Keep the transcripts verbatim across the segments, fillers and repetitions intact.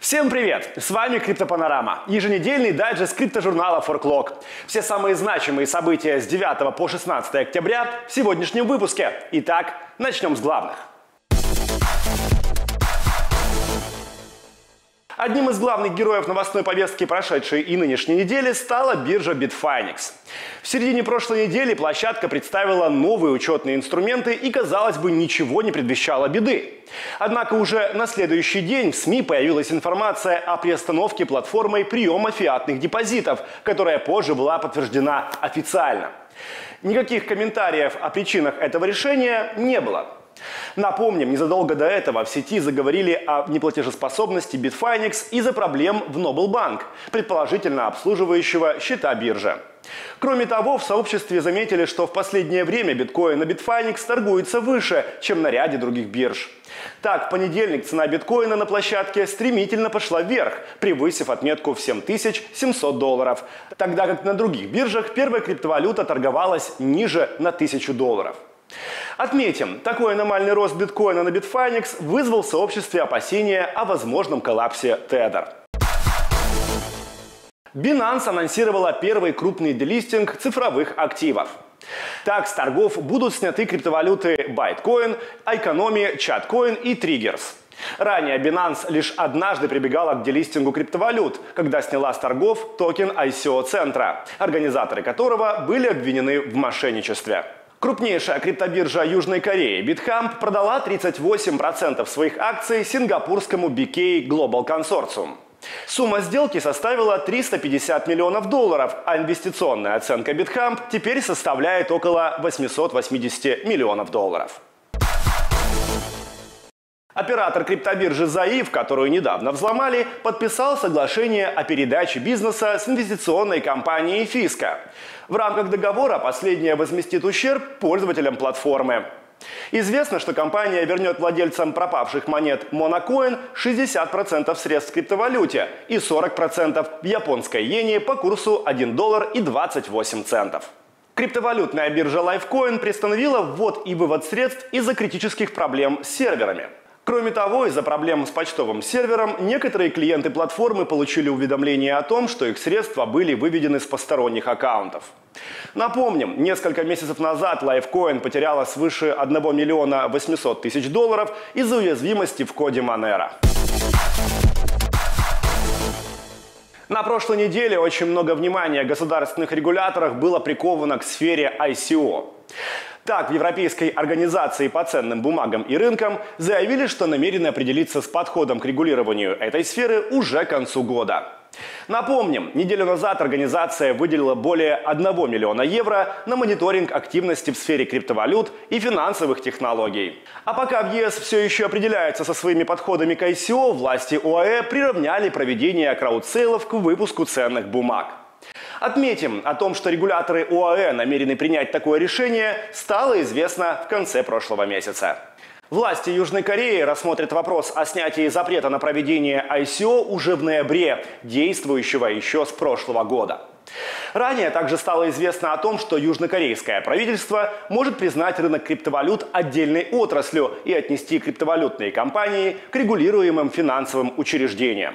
Всем привет! С вами Криптопанорама, еженедельный дайджест криптожурнала ForkLog. Все самые значимые события с девятого по шестнадцатое октября в сегодняшнем выпуске. Итак, начнем с главных. Одним из главных героев новостной повестки прошедшей и нынешней недели стала биржа Bitfinex. В середине прошлой недели площадка представила новые учетные инструменты и, казалось бы, ничего не предвещало беды. Однако уже на следующий день в СМИ появилась информация о приостановке платформой приема фиатных депозитов, которая позже была подтверждена официально. Никаких комментариев о причинах этого решения не было. Напомним, незадолго до этого в сети заговорили о неплатежеспособности Bitfinex из-за проблем в Noble Bank, предположительно обслуживающего счета биржи. Кроме того, в сообществе заметили, что в последнее время биткоин на Bitfinex торгуется выше, чем на ряде других бирж. Так, в понедельник цена биткоина на площадке стремительно пошла вверх, превысив отметку в семь тысяч семьсот долларов, тогда как на других биржах первая криптовалюта торговалась ниже на тысячу долларов. Отметим, такой аномальный рост биткоина на Bitfinex вызвал в сообществе опасения о возможном коллапсе Tether. Binance анонсировала первый крупный делистинг цифровых активов. Так, с торгов будут сняты криптовалюты Bytecoin, Iconomy, Chatcoin и Triggers. Ранее Binance лишь однажды прибегала к делистингу криптовалют, когда сняла с торгов токен ай си о-центра, организаторы которого были обвинены в мошенничестве. Крупнейшая криптобиржа Южной Кореи Bithumb продала тридцать восемь процентов своих акций сингапурскому би кей Global Consortium. Сумма сделки составила триста пятьдесят миллионов долларов, а инвестиционная оценка Bithumb теперь составляет около восемьсот восемьдесят миллионов долларов. Оператор криптобиржи заиф, которую недавно взломали, подписал соглашение о передаче бизнеса с инвестиционной компанией Fisker. В рамках договора последняя возместит ущерб пользователям платформы. Известно, что компания вернет владельцам пропавших монет Monocoin шестьдесят процентов средств в криптовалюте и сорок процентов в японской иене по курсу один доллар и двадцать восемь центов. Криптовалютная биржа Lifecoin приостановила ввод и вывод средств из-за критических проблем с серверами. Кроме того, из-за проблем с почтовым сервером некоторые клиенты платформы получили уведомление о том, что их средства были выведены с посторонних аккаунтов. Напомним, несколько месяцев назад Lifecoin потеряла свыше одного миллиона восьмисот тысяч долларов из-за уязвимости в коде Monero. На прошлой неделе очень много внимания государственных регуляторов было приковано к сфере ай си о. Так, в Европейской организации по ценным бумагам и рынкам заявили, что намерены определиться с подходом к регулированию этой сферы уже к концу года. Напомним, неделю назад организация выделила более одного миллиона евро на мониторинг активности в сфере криптовалют и финансовых технологий. А пока в ЕС все еще определяются со своими подходами к ай си о, власти ОАЭ приравняли проведение краудсейлов к выпуску ценных бумаг. Отметим, о том, что регуляторы ОАЭ намерены принять такое решение, стало известно в конце прошлого месяца. Власти Южной Кореи рассмотрят вопрос о снятии запрета на проведение ай си о уже в ноябре, действующего еще с прошлого года. Ранее также стало известно о том, что южнокорейское правительство может признать рынок криптовалют отдельной отраслью и отнести криптовалютные компании к регулируемым финансовым учреждениям.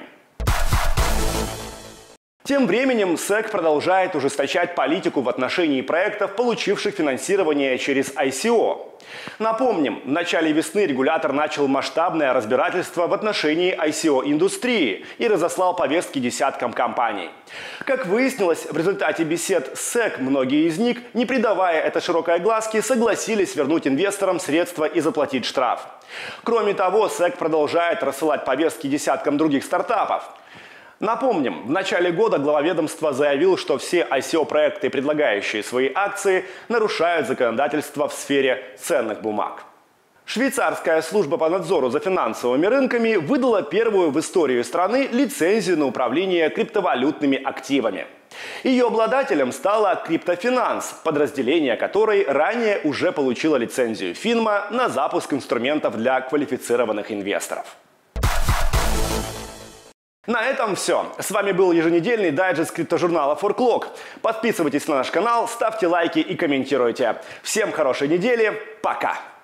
Тем временем сэк продолжает ужесточать политику в отношении проектов, получивших финансирование через ай си о. Напомним, в начале весны регулятор начал масштабное разбирательство в отношении ай си о-индустрии и разослал повестки десяткам компаний. Как выяснилось, в результате бесед с сэк многие из них, не придавая это широкой огласке, согласились вернуть инвесторам средства и заплатить штраф. Кроме того, сэк продолжает рассылать повестки десяткам других стартапов. Напомним, в начале года глава ведомства заявил, что все ай си о-проекты, предлагающие свои акции, нарушают законодательство в сфере ценных бумаг. Швейцарская служба по надзору за финансовыми рынками выдала первую в истории страны лицензию на управление криптовалютными активами. Ее обладателем стала Криптофинанс, подразделение которой ранее уже получило лицензию Финма на запуск инструментов для квалифицированных инвесторов. На этом все. С вами был еженедельный дайджест криптожурнала ForkLog. Подписывайтесь на наш канал, ставьте лайки и комментируйте. Всем хорошей недели. Пока!